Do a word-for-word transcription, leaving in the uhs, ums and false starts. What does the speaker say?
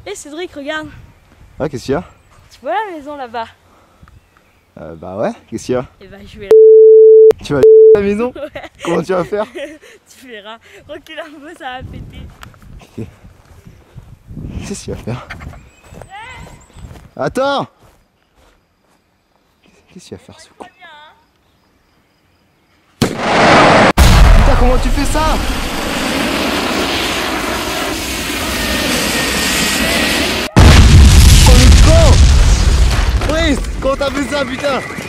Hé hey Cédric, regarde. Ouais, qu'est-ce qu'il y a? Tu vois la maison là-bas? euh, Bah ouais, qu'est-ce qu'il y a? Et bah je vais Tu vas la maison? Ouais. Comment tu vas faire? Tu verras. Recule un peu, ça va péter. Qu'est-ce qu'il va faire? Attends! Qu'est-ce qu'il va faire ce con? Putain, comment tu fais ça? Oh le con! Brice, comment t'as fait ça, putain?